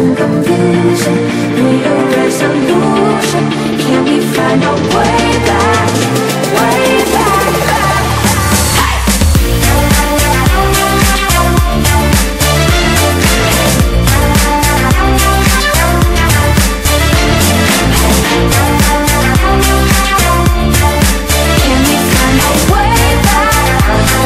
in confusion. Need a resolution. Can we find our way back? Way back, back. Can we find our way back?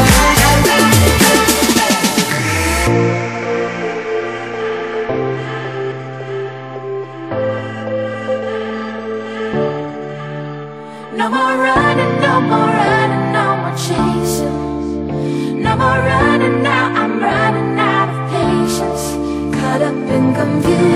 No more running, no more running, no more chasing. No more running now, I'm running out of patience. Caught up in confusion.